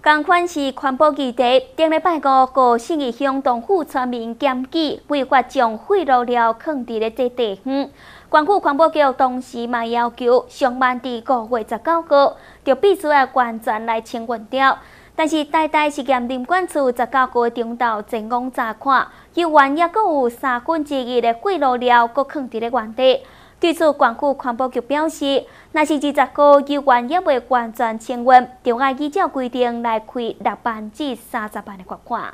同款是环保议题，顶礼拜五，高信义乡东府村民检举违法将废炉料放伫咧这地方。关府环保局当时嘛要求上班伫5月19号就必须要完全来清运掉，但是代代实验林管处19号中昼前往查看，游园也阁有1/3的废炉料阁放伫咧原地。对此，关府环保局表示，若是20号游园也未完全清运，就要依照规定来开6万至30万的罚款。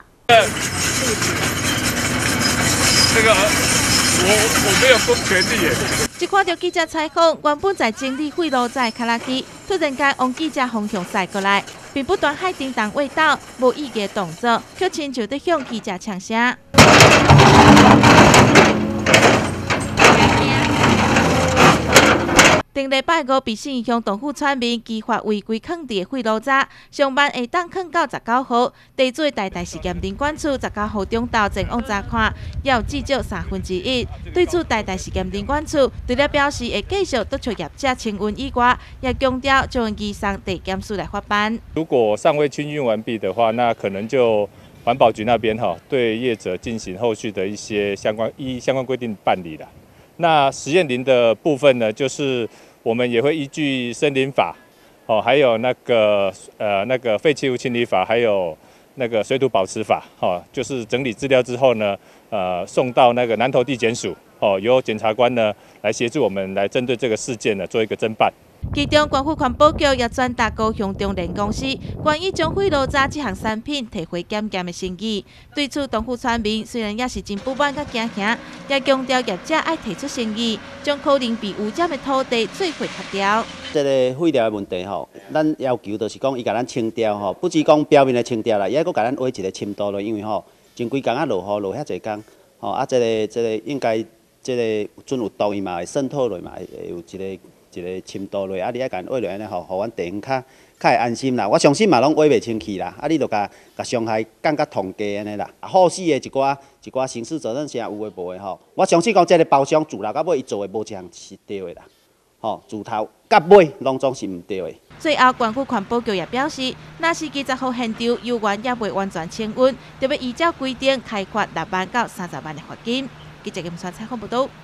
这个我没有公权力耶。 一看到记者采访，原本在整理废炉仔的卡拉机，突然间往记者方向驶过来，并不断海叮当味道，无意义的动作，却亲像在向记者呛声。顶礼拜五，被信义乡东府村民依法违规放伫的废炉渣，上班会当放到19号。地主代代实验林管处19号中昼前往查看，也有至少1/3。对此，代代实验林管处除了表示会继续督促业者清运以外，也强调将移送地检署来发办。 如果尚未清运完毕的话，那可能就环保局那边对业者进行后续的一些相关规定办理了。那实验林的部分呢，就是我们也会依据森林法，还有那个废弃物清理法，还有那个水土保持法，就是整理资料之后呢，送到那个南投地检署，由检察官呢来协助我们来针对这个事件呢做一个侦办。 其中，关府环保局也转达高雄中联公司关于将废炉渣这项产品提回检验的审议。对此，东府村民虽然也是真不满甲惊吓，也强调业者爱提出诚意，将可能被污染的土地做回拆掉。 这个废料的问题咱要求就是讲，伊甲咱清掉不止讲表面的清掉啦，伊还阁甲咱挖一个深度了，因为前几工落雨落遐侪工，这个应该这个准有度伊嘛会渗透落嘛，会有一个深度落，你爱甲挖落安尼互阮地方较会安心啦。我相信嘛拢挖袂清气啦，你就甲伤害降甲同价安尼啦。后续的一寡刑事责任啥有诶无诶我相信讲这个包装自头到尾伊做诶无一项是对诶啦，自头到尾拢总是毋对诶。 最后，关府环保局也表示，若是20号现场游园也未完全清运，就要依照规定开罚6万到30万的罚金。记者金川采访报道。